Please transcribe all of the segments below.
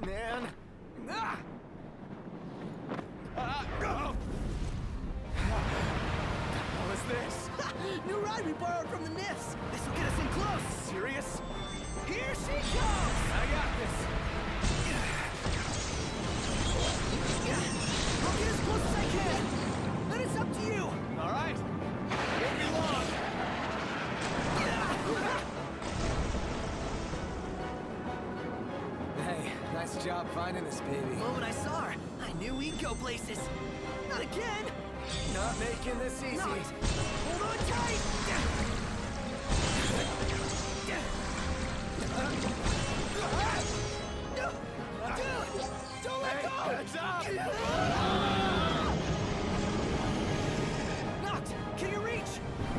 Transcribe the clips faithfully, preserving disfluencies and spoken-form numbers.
man. Ah! Ah! Oh! What is this? New ride we borrowed from the Nifs. This will get us in close. Serious? Here she comes! I got this. I'll get as close as I can. Then it's up to you. All right. Won't be long. Hey, nice job finding this baby. The moment I saw her, I knew we'd go places. Not again. Not making this easy. Not. Hold on tight. Dude, don't let Hey, go. heads up. Noct, can you reach?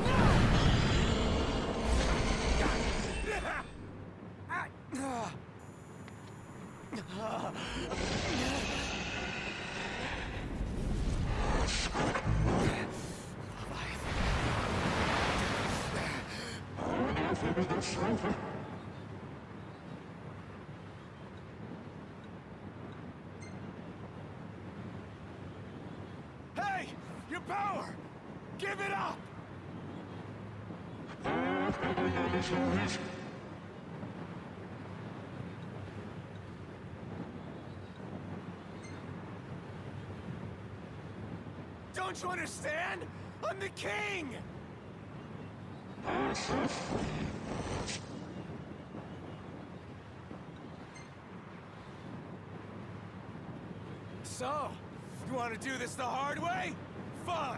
Hey, your power! Give it up! Don't you understand? I'm the king! So, you want to do this the hard way? Fine!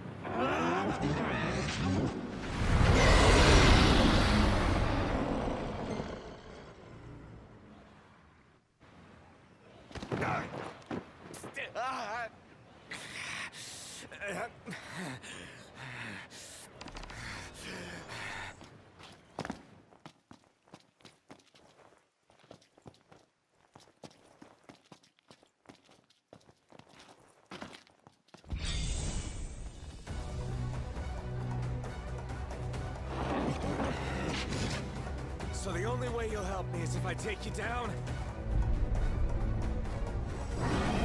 So the only way you'll help me is if I take you down?